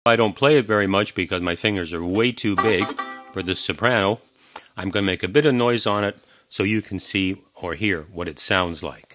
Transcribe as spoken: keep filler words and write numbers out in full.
I don't play it very much because my fingers are way too big for the soprano. I'm going to make a bit of noise on it so you can see or hear what it sounds like.